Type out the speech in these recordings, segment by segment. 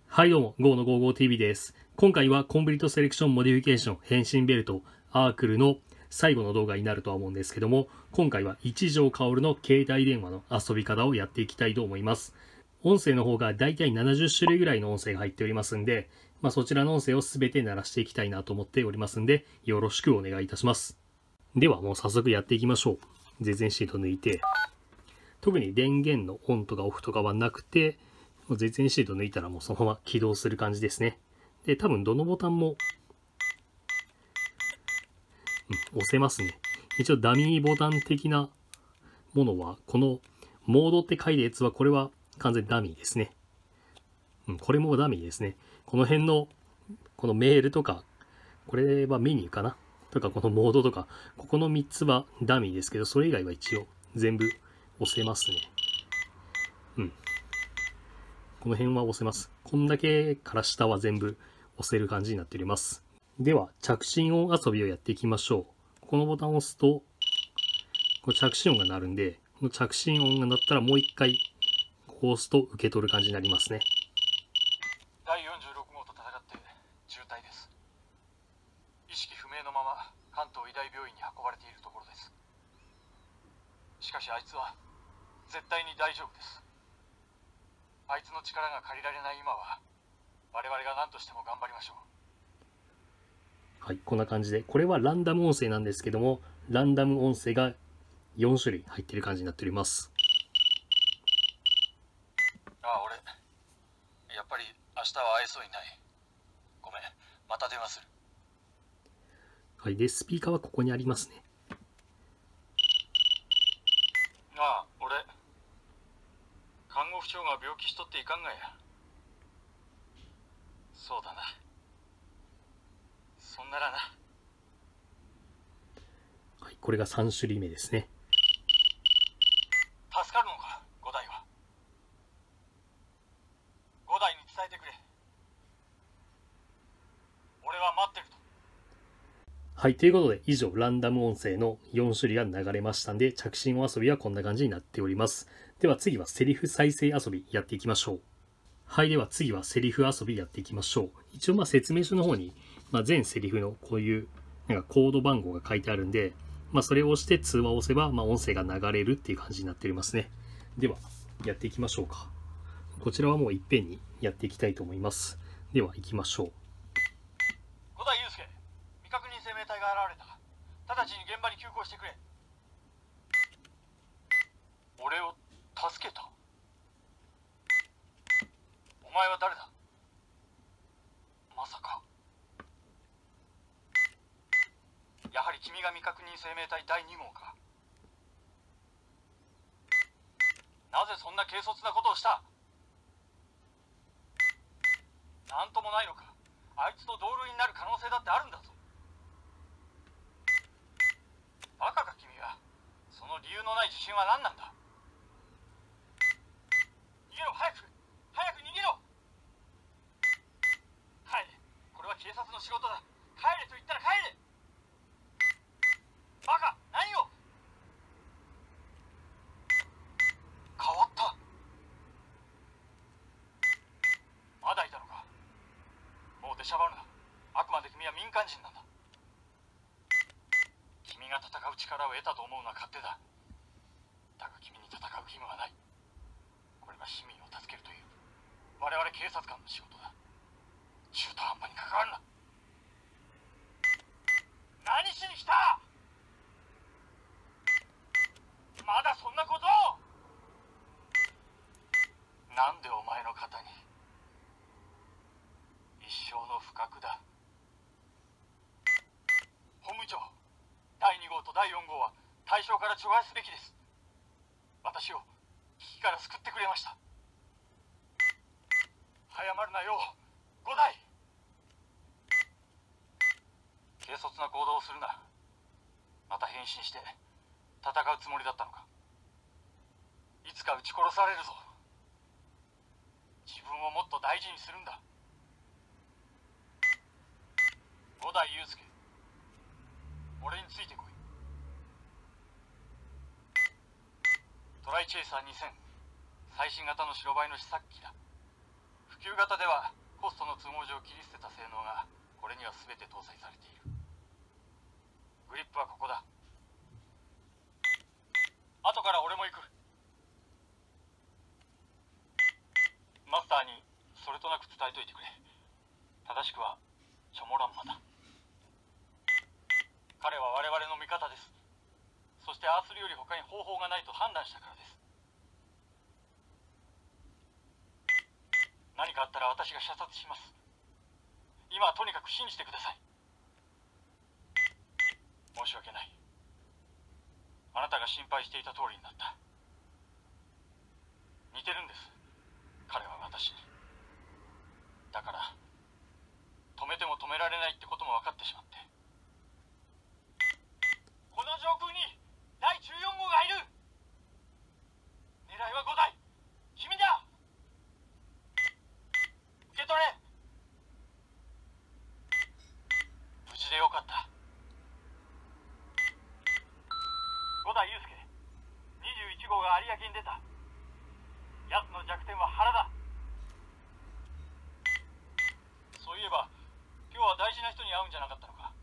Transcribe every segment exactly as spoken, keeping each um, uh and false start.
はいどうも、ゴーのゴーゴー ティーブイ です。今回はコンプリートセレクションモディフィケーション変身ベルトアークルの最後の動画になるとは思うんですけども、今回は一条薫の携帯電話の遊び方をやっていきたいと思います。音声の方がだいたいななじゅっしゅるいぐらいの音声が入っておりますんで、まあ、そちらの音声を全て鳴らしていきたいなと思っておりますんで、よろしくお願いいたします。ではもう早速やっていきましょう。絶縁シート抜いて、特に電源のオンとかオフとかはなくて、絶縁シート抜いたらもうそのまま起動する感じですね。で、多分どのボタンも、うん、押せますね。一応ダミーボタン的なものは、このモードって書いたやつは、これは完全にダミーですね。うん、これもダミーですね。この辺の、このメールとか、これはメニューかなとか、このモードとか、ここのみっつはダミーですけど、それ以外は一応全部押せますね。うん。この辺は押せます。こんだけから下は全部押せる感じになっております。では、着信音遊びをやっていきましょう。このボタンを押すと、この着信音が鳴るんで、この着信音が鳴ったらもう一回、ここを押すと受け取る感じになりますね。 だいよんじゅうろくごうと戦って重体です。意識不明のまま関東医大病院に運ばれているところです。しかしあいつは絶対に大丈夫です。あいつの力が借りられない今は我々が何としても頑張りましょう。 はい、こんな感じで、これはランダム音声なんですけども、ランダム音声がよんしゅるい入っている感じになっております。 ああ、俺やっぱり明日は会えそうにない。ごめん、また電話する。 はい、でスピーカーはここにありますね。 ああ、俺看護婦長が病気しとっていかんがや。そうだな。そんならな。 はい、これがさんしゅるいめですね。 助かるのか、五代は。五代に伝えてくれ。俺は待ってると。 はい、ということで以上ランダム音声のよんしゅるいが流れましたんで、着信音遊びはこんな感じになっております。では次はセリフ再生遊びやっていきましょう。はい、では次はセリフ遊びやっていきましょう。一応まあ説明書の方に、まあ、全セリフのこういうなんかコード番号が書いてあるんで、まあ、それを押して通話を押せば、まあ、音声が流れるっていう感じになっておりますね。ではやっていきましょうか。こちらはもういっぺんにやっていきたいと思います。では行きましょう。 五代祐介、未確認生命体が現れた。直ちに現場に急行してくれ。俺を助けた？お前は誰だ？まさかやはり君が未確認生命体だいにごうか。なぜそんな軽率なことをした？なんともないのか。あいつと同類になる可能性だってあるんだぞ。バカか君は。その理由のない自信は何なんだ。逃げろ、早く早く逃げろ。帰れ、これは警察の仕事だ。帰れと言ったら帰れ。バカ、何を。変わった。まだいたのか。もう出しゃばるな。あくまで君は民間人なんだ。君が戦う力を得たと思うのは勝手だ。だが君に戦う義務はない。これは市民を助けるという我々警察官の仕事だ。中途半端に関わるな。何しに来た？まだそんなことを。なんでお前の肩に。一生の不覚だ。本部長、だいにごうとだいよんごうは対象から除外すべきです。私を危機から救ってくれました。早まるなよ、五代。軽率な行動をするな。また変身して戦うつもりだったのか。いつか撃ち殺されるぞ。自分をもっと大事にするんだ。五代祐介、俺についてこい。トライチェイサーにせん、最新型の白バイの試作機だ。普及型ではホストの都合上切り捨てた性能がこれには全て搭載されている。グリップはここだ。後から俺も行く。マスターにそれとなく伝えといてくれ。正しくはチョモランマだ。彼は我々の味方です。そしてああするより他に方法がないと判断したからです。何かあったら私が射殺します。今はとにかく信じてください。申し訳ない。あなたが心配していた通りになった。似てるんです、彼は私に。だから止めても止められないってことも分かってしまって。この上空にだいじゅうよん号がいる。狙いはごだい。君だ。受け取れ。無事でよかった。五代祐介、にじゅういち号が有明に出た。奴の弱点は腹だ。そういえば今日は大事な人に会うんじゃなかったのか。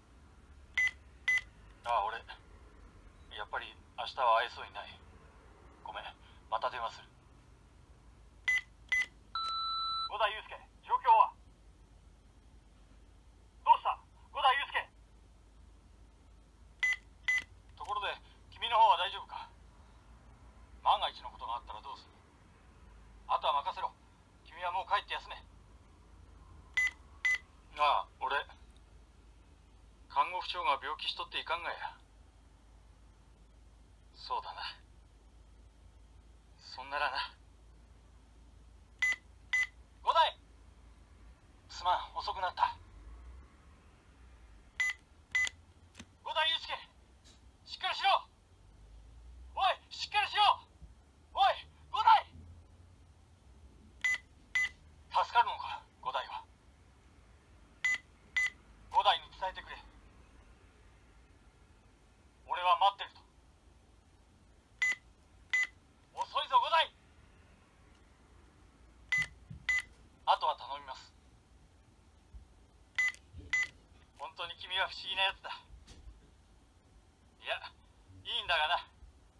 ああ、俺やっぱり明日は会えそうにない。ごめん、また電話する。五代祐介、状況は？どうした五代祐介。ところで君の方は大丈夫か？万が一のことがあったらどうする？あとは任せろ。君はもう帰って休め。ああ、俺看護婦長が病気しとっていかんがや。そうだな。そんならな。五代、すまん、遅くなった。五代祐介、しっかりしろ。おい、しっかりしろ。おい、五代。助かるのか、五代は。五代に伝えてくれ。俺は待ってると。遅いぞ五代。あとは頼みます。本当に君は不思議なやつだ。いや、いいんだがな。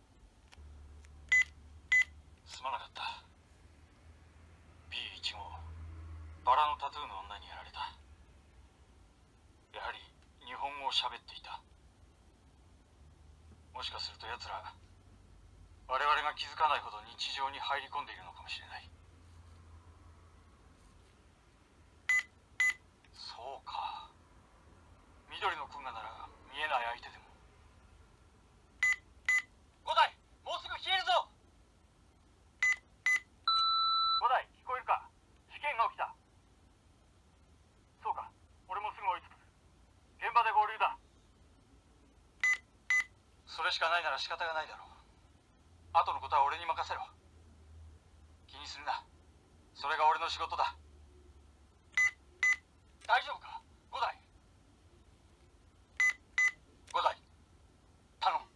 すまなかった。 ビーいち 号、バラのタトゥーの女にやられた。やはり日本語を喋っていた。もしかすると奴ら我々が気づかないほど日常に入り込んでいるのかもしれない。そうか、緑のクンガなら見えない相手でも。五代、もうすぐ消えるぞ。五代、聞こえるか？事件が起きた。そうか、俺もすぐ追いつく。現場で合流だ。それしかないなら仕方がないだろう。後のことは俺に任せろ。気にするな。それが俺の仕事だ。大丈夫か五代。五代、頼む。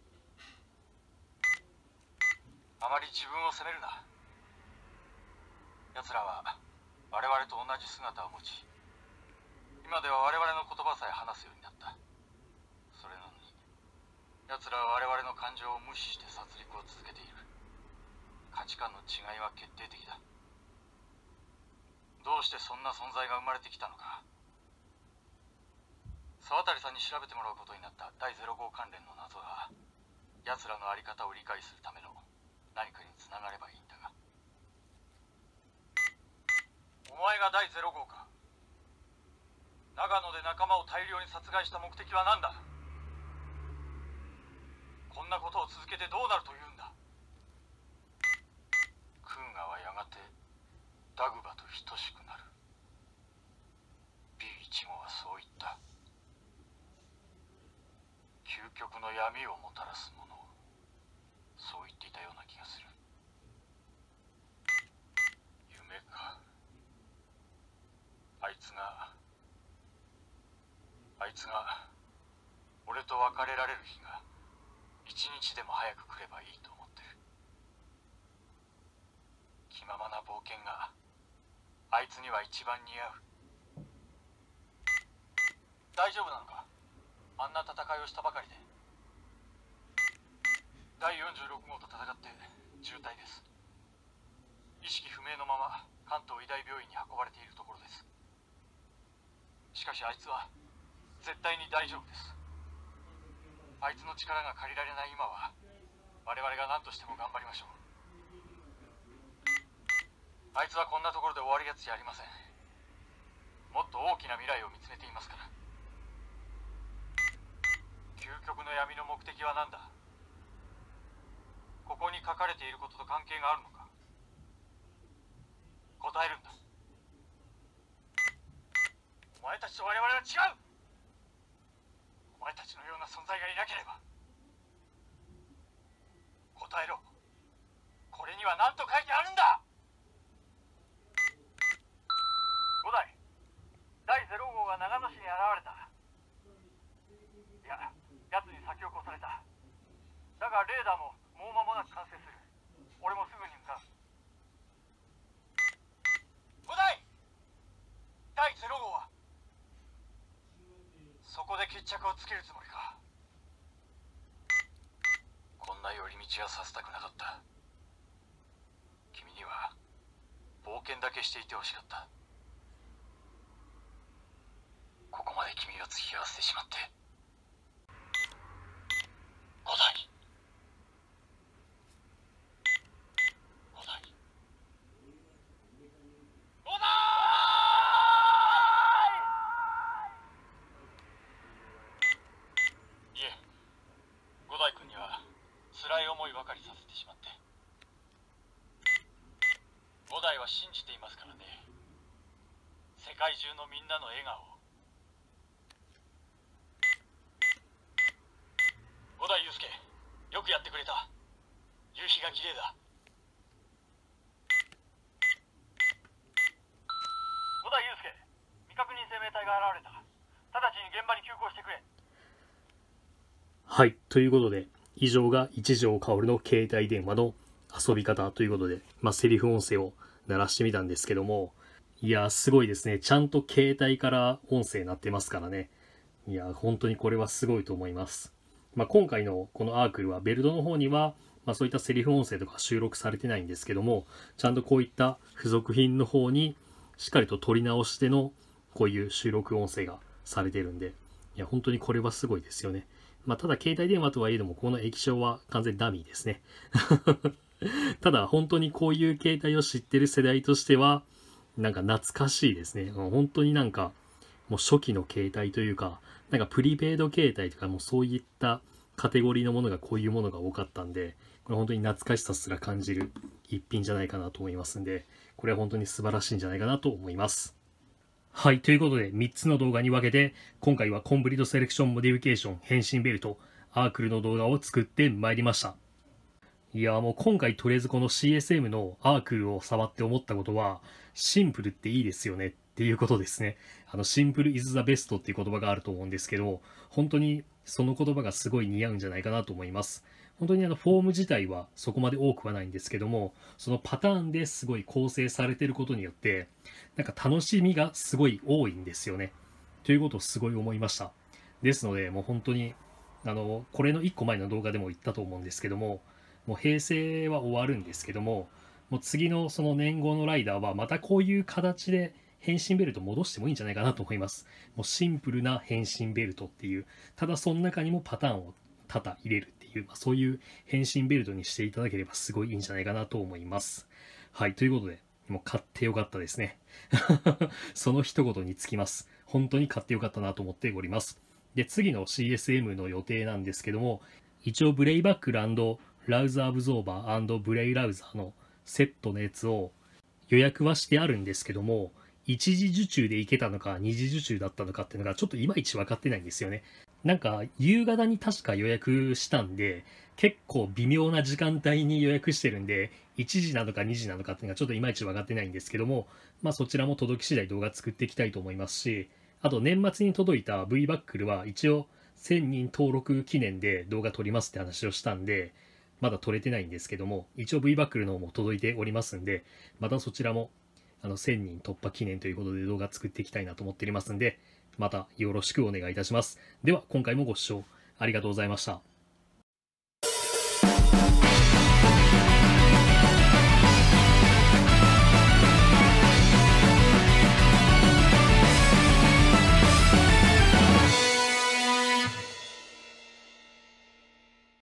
あまり自分を責めるな。奴らは我々と同じ姿を持ち、今では我々の言葉さえ話すようになった。それなのに奴らは我々の感情を無視して殺戮を続けている。価値観の違いは決定的だ。どうしてそんな存在が生まれてきたのか。沢渡さんに調べてもらうことになっただいゼロ号関連の謎が奴らの在り方を理解するための何かにつながればいいんだが。お前がだいゼロ号か。長野で仲間を大量に殺害した目的は何だ。こんなことを続けてどうなるというんだ。クーガはやがてダグバと等しくなる。 ビーいち 号はそう言った。究極の闇をもたらすもの、そう言っていたような気がする。夢か。あいつがあいつが俺と別れられる日が一日でも早く来ればいいと思ってる。気ままな冒険があいつには一番似合う。大丈夫なのか？あんな戦いをしたばかりで。だいよんじゅうろくごうと戦って重体です。意識不明のまま関東医大病院に運ばれているところです。しかしあいつは絶対に大丈夫です。あいつの力が借りられない今は我々が何としても頑張りましょう。あいつはこんなところで終わるやつじゃありません。もっと大きな未来を見つめていますから。究極の闇の目的は何だ？ここに書かれていることと関係があるのか？答えるんだ。お前たちと我々は違う。お前たちのような存在がいなければ。答えろ。これには何と書いてあるんだ。五代、だいゼロごうが長野市に現れた。いや、奴に先を越された。だがレーダーももう間もなく完成する。俺もすぐに向かう。五代、だいゼロごうはそこで決着をつけるつもりか。こんな寄り道はさせたくなかった。君には冒険だけしていてほしかった。ここまで君を付き合わせてしまって。五代、五代、五代。いえ、五代君には辛い思いばかりさせてしまって。五代は信じていますからね。世界中のみんなの笑顔を。五代祐介、よくやってくれた。夕日が綺麗だ。五代祐介、未確認生命体が現れた。直ちに現場に急行してくれ。 はい。ということで、以上が一条薫の携帯電話の遊び方ということで、まあ、セリフ音声を鳴らしてみたんですけども、いや、すごいですね。ちゃんと携帯から音声鳴ってますからね。いや、本当にこれはすごいと思います。まあ、今回のこのアークルはベルトの方には、まあ、そういったセリフ音声とか収録されてないんですけども、ちゃんとこういった付属品の方にしっかりと撮り直してのこういう収録音声がされてるんで、いや、本当にこれはすごいですよね。まあ、ただ携帯電話とはいえども、この液晶は完全にダミーですね。ただ本当にこういう携帯を知ってる世代としては、なんか懐かしいですね。本当になんか、もう初期の携帯というか、なんかプリペイド携帯とかもそういったカテゴリーのものがこういうものが多かったんで、これ本当に懐かしさすら感じる一品じゃないかなと思いますんで、これは本当に素晴らしいんじゃないかなと思います。はい、ということでみっつの動画に分けて、今回はコンプリートセレクションモディフィケーション変身ベルト、アークルの動画を作ってまいりました。いやもう今回とりあえずこの シーエスエム のアークルを触って思ったことは、シンプルっていいですよねっていうことですね。あのシンプル is the best っていう言葉があると思うんですけど、本当にその言葉がすごい似合うんじゃないかなと思います。本当にあのフォーム自体はそこまで多くはないんですけども、そのパターンですごい構成されていることによって、なんか楽しみがすごい多いんですよね。ということをすごい思いました。ですので、もう本当に、あの、これのいっこまえの動画でも言ったと思うんですけども、もう平成は終わるんですけども、もう次のその年号のライダーはまたこういう形で変身ベルト戻してもいいんじゃないかなと思います。もうシンプルな変身ベルトっていう、ただその中にもパターンを多々入れるっていう、まあ、そういう変身ベルトにしていただければすごいいいんじゃないかなと思います。はい、ということで、もう買ってよかったですね。その一言につきます。本当に買ってよかったなと思っております。で、次の シーエスエム の予定なんですけども、一応ブレイバックル&ラウズアブゾーバー&ブレイラウザーのセットのやつを予約はしてあるんですけども、一時受注でいけたのか二次受注だったのかっていうのがちょっといまいち分かってないんですよね。なんか夕方に確か予約したんで、結構微妙な時間帯に予約してるんで、いちじなのかにじなのかっていうのがちょっといまいち分かってないんですけども、まあそちらも届き次第動画作っていきたいと思いますし、あと年末に届いた V バックルは一応せんにん登録記念で動画撮りますって話をしたんで、まだ撮れてないんですけども、一応 V バックルの方も届いておりますんで、またそちらもあのせんにん突破記念ということで動画作っていきたいなと思っておりますんで、またよろしくお願いいたします。では今回もご視聴ありがとうございました。